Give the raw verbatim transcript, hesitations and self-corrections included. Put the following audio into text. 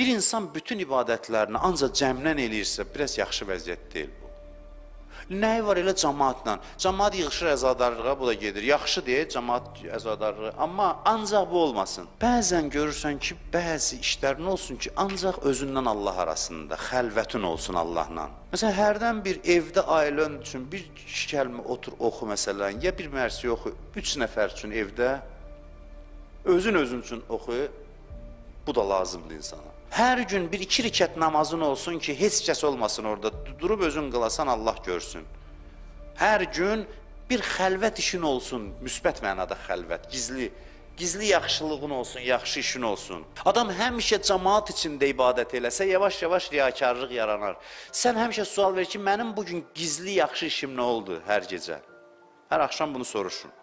Bir insan bütün ibadətlərini ancaq cəmlən eləyirsə, biraz yaxşı vəziyyət deyil bu. Nəyi var elə cəmaatla? Cəmaat yığışır əzadarlığa, bu da gedir. Yaxşı deyil, cəmaat əzadarlığı. Amma ancaq bu olmasın. Bəzən görürsən ki, bəzi işlərin olsun ki, ancaq özündən Allah arasında, xəlvətin olsun Allahla. Məsələn, hərdən bir evdə ailən üçün bir kəlmə otur, oxu məsələn, ya bir mərsi oxu, üç nəfər üçün evdə, özün özün üçün oxu, bu da lazımdır insana. Hər gün bir iki rikət namazın olsun ki, heç kəs olmasın orada, durub özün qılasan Allah görsün. Hər gün bir xəlvət işin olsun, müsbət mənada xəlvət, gizli, gizli yaxşılığın olsun, yaxşı işin olsun. Adam həmişə cəmaat içində ibadət eləsə, yavaş-yavaş riyakarlıq yaranar. Sən həmişə sual ver ki, mənim bugün gizli yaxşı işim nə oldu hər gecə? Hər axşam bunu soruşun.